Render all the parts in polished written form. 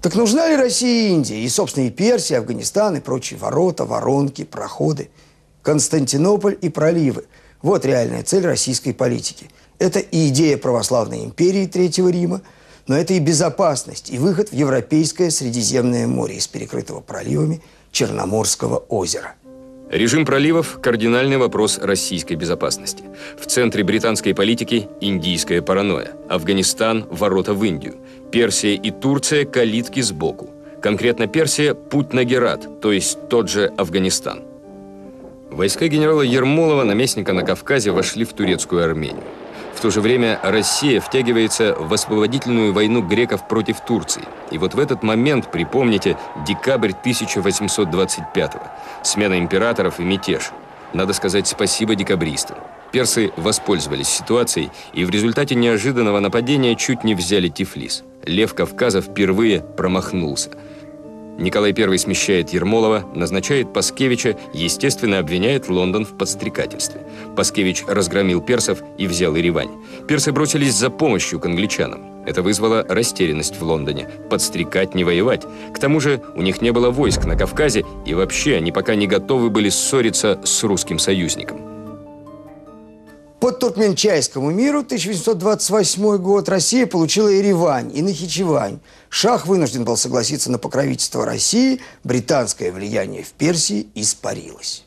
Так нужна ли России и Индия, и, собственно, и Персия, и Афганистан, и прочие ворота, воронки, проходы, Константинополь и проливы? Вот реальная цель российской политики. Это и идея православной империи Третьего Рима, но это и безопасность, и выход в европейское Средиземное море из перекрытого проливами Черноморского озера. Режим проливов – кардинальный вопрос российской безопасности. В центре британской политики – индийская паранойя. Афганистан – ворота в Индию. Персия и Турция – калитки сбоку. Конкретно Персия – путь на Герат, то есть тот же Афганистан. Войска генерала Ермолова, наместника на Кавказе, вошли в турецкую Армению. В то же время Россия втягивается в освободительную войну греков против Турции. И вот в этот момент, припомните, декабрь 1825-го. Смена императоров и мятеж. Надо сказать спасибо декабристам. Персы воспользовались ситуацией и в результате неожиданного нападения чуть не взяли Тифлис. Лев Кавказа впервые промахнулся. Николай I смещает Ермолова, назначает Паскевича, естественно, обвиняет Лондон в подстрекательстве. Паскевич разгромил персов и взял Еревань. Персы бросились за помощью к англичанам. Это вызвало растерянность в Лондоне. Подстрекать, не воевать. К тому же у них не было войск на Кавказе, и вообще они пока не готовы были ссориться с русским союзником. По Туркменчайскому миру 1828 год Россия получила Еревань и Нахичевань. Шах вынужден был согласиться на покровительство России, британское влияние в Персии испарилось.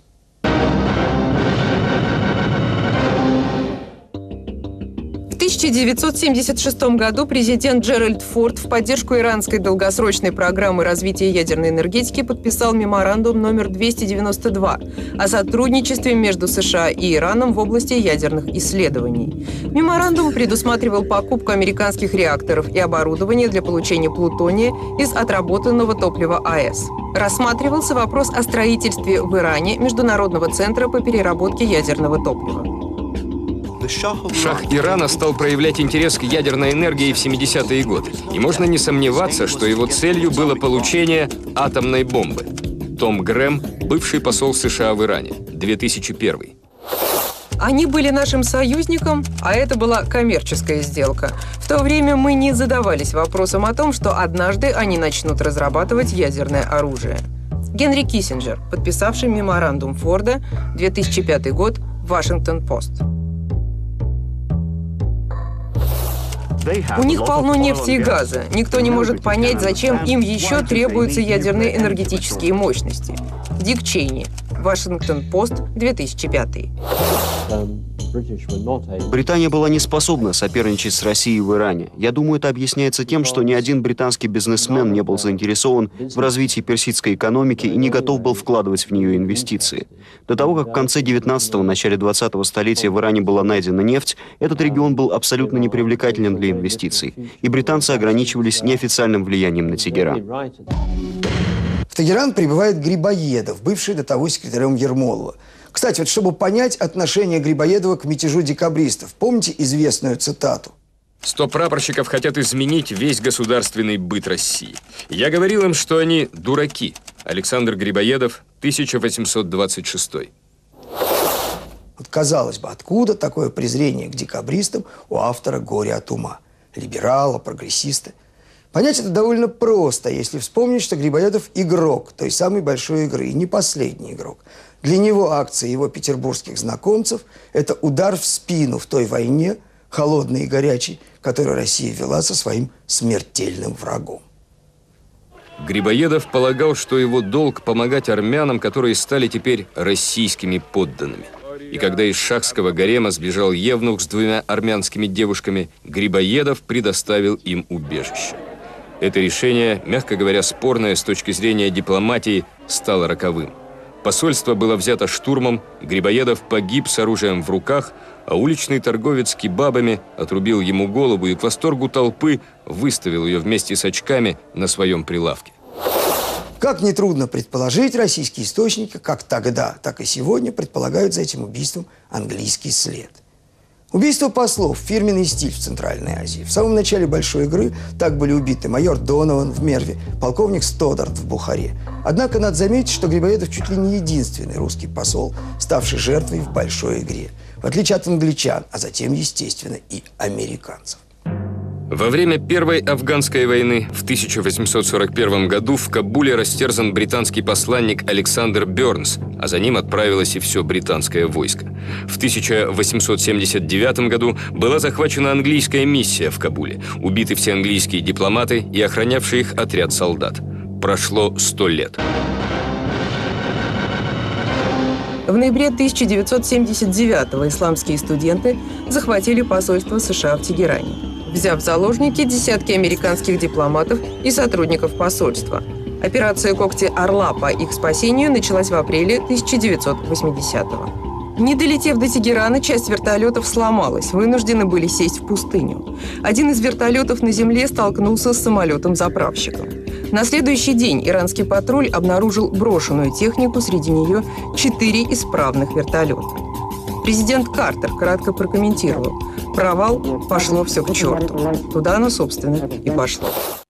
В 1976 году президент Джеральд Форд в поддержку иранской долгосрочной программы развития ядерной энергетики подписал меморандум номер 292 о сотрудничестве между США и Ираном в области ядерных исследований. Меморандум предусматривал покупку американских реакторов и оборудования для получения плутония из отработанного топлива АЭС. Рассматривался вопрос о строительстве в Иране Международного центра по переработке ядерного топлива. Шах Ирана стал проявлять интерес к ядерной энергии в 70-е годы. И можно не сомневаться, что его целью было получение атомной бомбы. Том Грэм, бывший посол США в Иране, 2001. Они были нашим союзником, а это была коммерческая сделка. В то время мы не задавались вопросом о том, что однажды они начнут разрабатывать ядерное оружие. Генри Киссинджер, подписавший меморандум Форда, 2005 год, Вашингтон-Пост. У них полно нефти и газа. Никто не может понять, зачем им еще требуются ядерные энергетические мощности. Дик Чейни, Вашингтон-Пост, 2005. Британия была не способна соперничать с Россией в Иране. Я думаю, это объясняется тем, что ни один британский бизнесмен не был заинтересован в развитии персидской экономики и не готов был вкладывать в нее инвестиции. До того, как в конце 19-го, начале 20-го столетия в Иране была найдена нефть, этот регион был абсолютно непривлекателен для инвестиций, и британцы ограничивались неофициальным влиянием на Тегеран. В Тегеран прибывает Грибоедов, бывший до того секретарем Ермолова. Кстати, вот чтобы понять отношение Грибоедова к мятежу декабристов, помните известную цитату? 100 прапорщиков хотят изменить весь государственный быт России. Я говорил им, что они дураки. Александр Грибоедов, 1826. Вот казалось бы, откуда такое презрение к декабристам у автора «Горе от ума», либерала, прогрессиста? Понять это довольно просто, если вспомнить, что Грибоедов игрок той самой большой игры, и не последний игрок. Для него акции его петербургских знакомцев – это удар в спину в той войне, холодной и горячей, которую Россия вела со своим смертельным врагом. Грибоедов полагал, что его долг помогать армянам, которые стали теперь российскими подданными. И когда из шахского гарема сбежал евнух с 2 армянскими девушками, Грибоедов предоставил им убежище. Это решение, мягко говоря, спорное с точки зрения дипломатии, стало роковым. Посольство было взято штурмом, Грибоедов погиб с оружием в руках, а уличный торговец кебабами отрубил ему голову и к восторгу толпы выставил ее вместе с очками на своем прилавке. Как нетрудно предположить, российские источники, как тогда, так и сегодня, предполагают за этим убийством английский след. Убийство послов – фирменный стиль в Центральной Азии. В самом начале большой игры так были убиты майор Донован в Мерве, полковник Стодарт в Бухаре. Однако надо заметить, что Грибоедов чуть ли не единственный русский посол, ставший жертвой в большой игре. В отличие от англичан, а затем, естественно, и американцев. Во время Первой афганской войны в 1841 году в Кабуле растерзан британский посланник Александр Бёрнс, а за ним отправилось и все британское войско. В 1879 году была захвачена английская миссия в Кабуле, убиты все английские дипломаты и охранявший их отряд солдат. Прошло 100 лет. В ноябре 1979-го исламские студенты захватили посольство США в Тегеране, взяв в заложники десятки американских дипломатов и сотрудников посольства. Операция «Когти Орла» по их спасению началась в апреле 1980-го. Не долетев до Тегерана, часть вертолетов сломалась, вынуждены были сесть в пустыню. Один из вертолетов на земле столкнулся с самолетом-заправщиком. На следующий день иранский патруль обнаружил брошенную технику, среди нее 4 исправных вертолета. Президент Картер кратко прокомментировал: «Провал, пошло все к черту». Туда оно, собственно, и пошло.